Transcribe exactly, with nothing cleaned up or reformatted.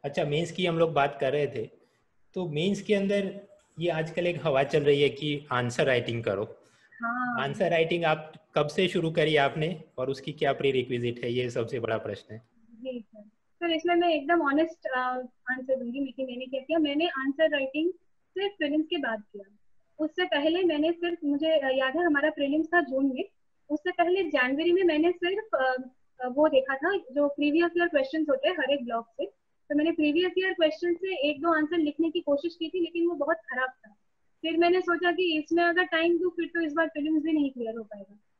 अच्छा, मेंस की हम लोग बात कर रहे थे, तो मेंस के अंदर ये आजकल एक हवा चल रही है कि आंसर राइटिंग करो। हाँ आंसर राइटिंग आप कब से शुरू करी आपने, और उसकी क्या प्री रिक्विजिट है, ये सबसे बड़ा प्रश्न है। जी सर। सर इसमें मैं एकदम ऑनेस्ट आंसर दूंगी, लेकिन मैंने क्या किया, मैंने आंसर राइटिंग सिर्फ प्रीलिम्स के बाद किया। उससे पहले मैंने सिर्फ, मुझे अ, याद है हमारा प्रीलिम्स था जून में, उससे पहले जनवरी में मैंने सिर्फ अ, अ, वो देखा था जो प्रीवियस ईयर क्वेश्चंस होते हैं हर एक ब्लॉक से। तो मैंने प्रीवियस ईयर क्वेश्चन से एक दो आंसर लिखने की कोशिश की थी, लेकिन वो बहुत खराब था। फिर मैंने सोचा कि इसमें अगर टाइम दूं फिर तो इस बार प्रीलिम्स भी नहीं क्लियर हो पाएगा।